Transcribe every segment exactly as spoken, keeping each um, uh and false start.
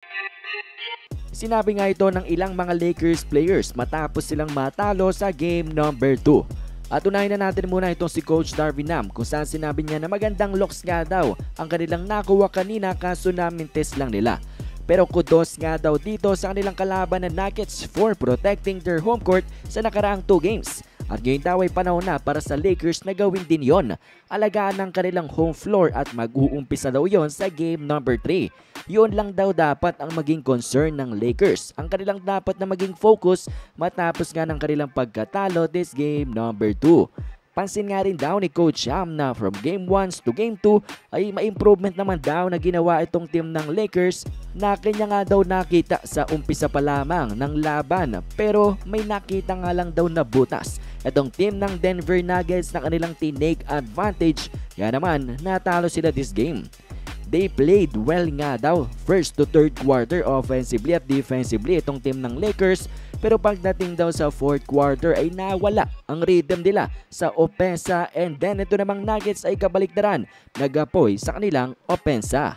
Sinabi nga ito ng ilang mga Lakers players matapos silang matalo sa game number two. At unahin na natin muna itong si Coach Darvin Ham kung saan sinabi niya na magandang looks nga daw ang kanilang nakuha kanina kaso namin test lang nila. Pero kudos nga daw dito sa kanilang kalaban na Nuggets for protecting their home court sa nakaraang two games. At ngayon daw ay panahon na para sa Lakers na gawin din yon. Alagaan ng kanilang home floor at mag-uumpisa daw yon sa game number three. Yun lang daw dapat ang maging concern ng Lakers. Ang kanilang dapat na maging focus matapos nga ng kanilang pagkatalo this game number two. Pansin nga rin daw ni Coach Ham na from game one to game two ay ma-improvement naman daw na ginawa itong team ng Lakers na kanya nga daw nakita sa umpisa pa lamang ng laban pero may nakita nga lang daw na butas. Itong team ng Denver Nuggets na kanilang tinake advantage kaya naman natalo sila this game. They played well nga daw first to third quarter offensively at defensively itong team ng Lakers pero pagdating daw sa fourth quarter ay nawala ang rhythm nila sa opensa and then ito namang Nuggets ay kabaliktaran, nagapoy sa kanilang opensa.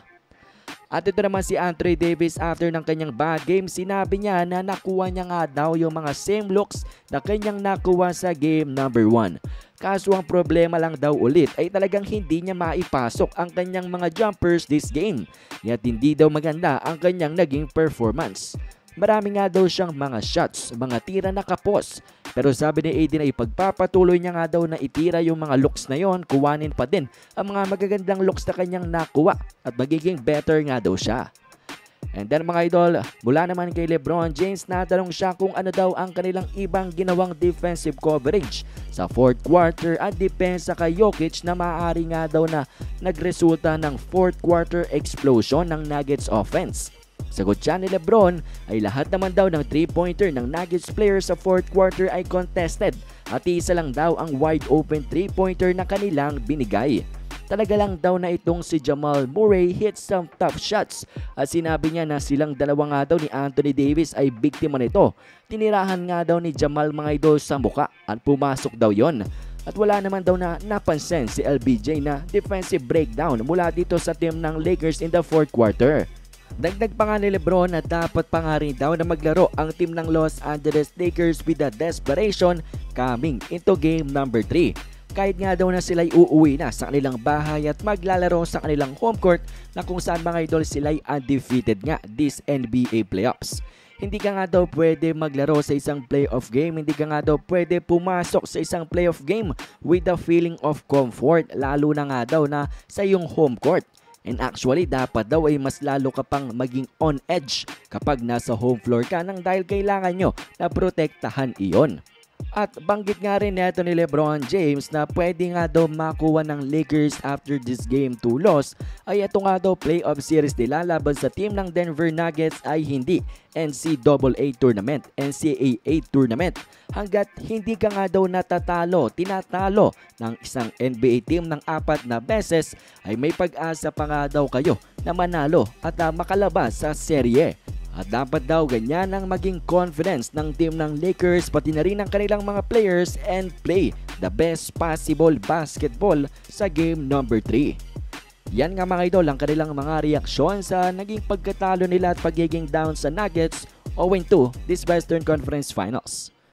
At ito naman si Anthony Davis after ng kanyang bad game, sinabi niya na nakuha niya nga daw yung mga same looks na kanyang nakuha sa game number one. Kaso ang problema lang daw ulit ay talagang hindi niya maipasok ang kanyang mga jumpers this game. At hindi daw maganda ang kanyang naging performance. Marami nga daw siyang mga shots, mga tira na kapos. Pero sabi ni A D na ipagpapatuloy niya nga daw na itira yung mga looks na yon, kuwanin pa din ang mga magagandang looks na kanyang nakuha at magiging better nga daw siya. And then mga idol, mula naman kay LeBron James, natanong siya kung ano daw ang kanilang ibang ginawang defensive coverage sa fourth quarter at depensa kay Jokic na maaari nga daw na nagresulta ng fourth quarter explosion ng Nuggets offense. Sagot siya ni LeBron ay lahat naman daw ng three-pointer ng Nuggets players sa fourth quarter ay contested at isa lang daw ang wide open three-pointer na kanilang binigay. Talaga lang daw na itong si Jamal Murray hit some tough shots at sinabi niya na silang dalawa nga daw ni Anthony Davis ay biktima nito. Tinirahan nga daw ni Jamal mga idol sa muka at pumasok daw yon. At wala naman daw na napansin si L B J na defensive breakdown mula dito sa team ng Lakers in the fourth quarter. Dagdag pa nga ni LeBron na dapat pa nga rin daw na maglaro ang team ng Los Angeles Lakers with a desperation coming into game number three. Kahit nga daw na sila'y uuwi na sa kanilang bahay at maglalaro sa kanilang home court na kung saan mga idol sila'y undefeated nga this N B A playoffs. Hindi ka nga daw pwede maglaro sa isang playoff game, hindi ka nga daw pwede pumasok sa isang playoff game with a feeling of comfort lalo na nga daw na sa iyong home court. And actually, dapat daw ay mas lalo ka pang maging on edge kapag nasa home floor ka nang dahil kailangan nyo na protektahan iyon. At banggit nga rin neto ni LeBron James na pwede nga daw makuha ng Lakers after this game two loss ay ito nga daw playoff series nila laban sa team ng Denver Nuggets ay hindi N C double A tournament, N C A A tournament. Hanggat hindi ka nga daw natatalo, tinatalo ng isang N B A team ng apat na beses ay may pag-asa pa nga daw kayo na manalo at uh, makalabas sa serye. At dapat daw ganyan ang maging confidence ng team ng Lakers pati na rin ng kanilang mga players and play the best possible basketball sa game number three. Yan nga mga idol ang kanilang mga reaksyon sa naging pagkatalo nila at pagiging down sa Nuggets owing to this Western Conference Finals.